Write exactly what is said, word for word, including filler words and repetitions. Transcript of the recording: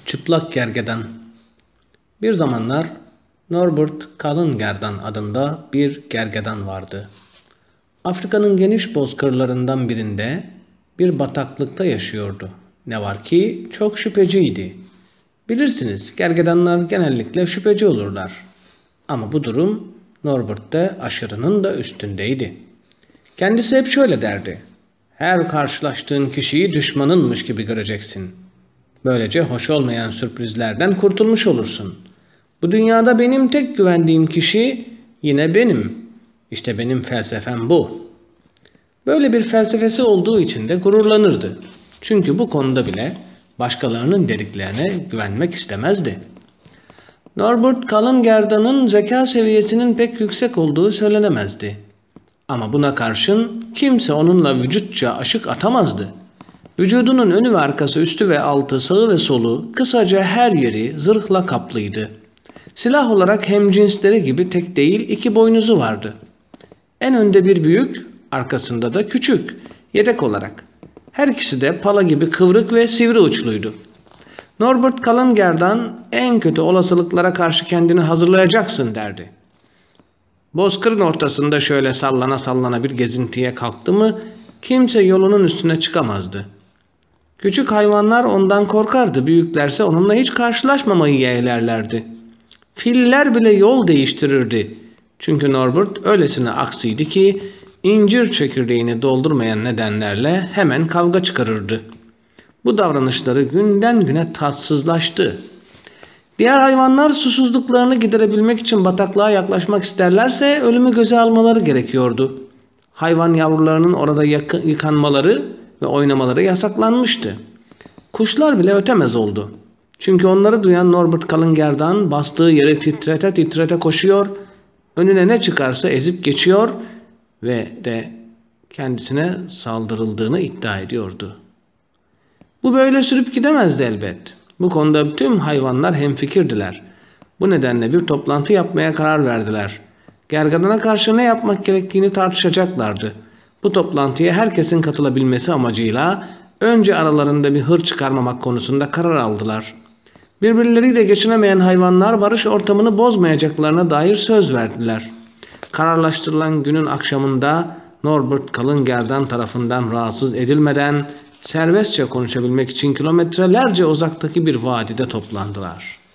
Çıplak Gergedan. Bir zamanlar Norbert Kalıngerdan adında bir gergedan vardı. Afrika'nın geniş bozkırlarından birinde bir bataklıkta yaşıyordu. Ne var ki çok şüpheciydi. Bilirsiniz, gergedanlar genellikle şüpheci olurlar. Ama bu durum Norbert'te aşırının da üstündeydi. Kendisi hep şöyle derdi: her karşılaştığın kişiyi düşmanınmış gibi göreceksin. Böylece hoş olmayan sürprizlerden kurtulmuş olursun. Bu dünyada benim tek güvendiğim kişi yine benim. İşte benim felsefem bu. Böyle bir felsefesi olduğu için de gururlanırdı. Çünkü bu konuda bile başkalarının dediklerine güvenmek istemezdi. Norbert Kalıngerdan'ın zeka seviyesinin pek yüksek olduğu söylenemezdi. Ama buna karşın kimse onunla vücutça aşık atamazdı. Vücudunun önü ve arkası, üstü ve altı, sağı ve solu, kısaca her yeri zırhla kaplıydı. Silah olarak hemcinsleri gibi tek değil iki boynuzu vardı. En önde bir büyük, arkasında da küçük, yedek olarak. Her ikisi de pala gibi kıvrık ve sivri uçluydu. Norbert Kalıngerdan en kötü olasılıklara karşı kendini hazırlayacaksın derdi. Bozkırın ortasında şöyle sallana sallana bir gezintiye kalktı mı kimse yolunun üstüne çıkamazdı. Küçük hayvanlar ondan korkardı, büyüklerse onunla hiç karşılaşmamayı yeğlerlerdi. Filler bile yol değiştirirdi. Çünkü Norbert öylesine aksiydi ki incir çekirdeğini doldurmayan nedenlerle hemen kavga çıkarırdı. Bu davranışları günden güne tatsızlaştı. Diğer hayvanlar susuzluklarını giderebilmek için bataklığa yaklaşmak isterlerse ölümü göze almaları gerekiyordu. Hayvan yavrularının orada yıkanmaları ve oynamaları yasaklanmıştı. Kuşlar bile ötemez oldu. Çünkü onları duyan Norbert Kalıngerdan bastığı yere titrete titrete koşuyor, önüne ne çıkarsa ezip geçiyor ve de kendisine saldırıldığını iddia ediyordu. Bu böyle sürüp gidemezdi elbet. Bu konuda tüm hayvanlar hemfikirdiler. Bu nedenle bir toplantı yapmaya karar verdiler. Gergedana karşı ne yapmak gerektiğini tartışacaklardı. Bu toplantıya herkesin katılabilmesi amacıyla önce aralarında bir hır çıkarmamak konusunda karar aldılar. Birbirleriyle geçinemeyen hayvanlar barış ortamını bozmayacaklarına dair söz verdiler. Kararlaştırılan günün akşamında Norbert Kalıngerdan tarafından rahatsız edilmeden serbestçe konuşabilmek için kilometrelerce uzaktaki bir vadide toplandılar.